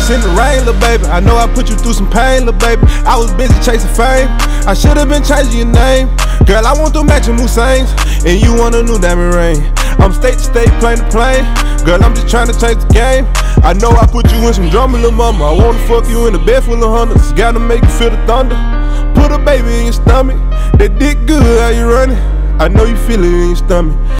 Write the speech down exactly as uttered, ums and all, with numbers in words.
Diamonds in the rain, little baby. I know I put you through some pain, little baby. I was busy chasing fame. I should've been changing your name. Girl, I want them matching Musains, and you want a new diamond ring. I'm state to state, plane to plane. Girl, I'm just trying to change the game. I know I put you in some drama, little mama. I wanna fuck you in the bed full of hundreds. Gotta make you feel the thunder. Put a baby in your stomach. That dick good, how you running? I know you feel it in your stomach.